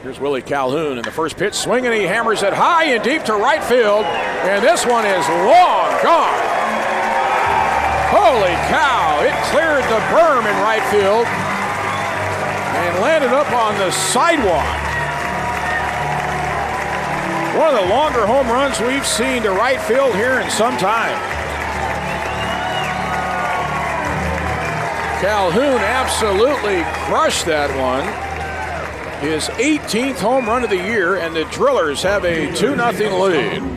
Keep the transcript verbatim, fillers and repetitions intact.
Here's Willie Calhoun in the first pitch, swinging, he hammers it high and deep to right field, and this one is long gone. Holy cow, it cleared the berm in right field and landed up on the sidewalk. One of the longer home runs we've seen to right field here in some time. Calhoun absolutely crushed that one. His eighteenth home run of the year, and the Drillers have a two nothing lead.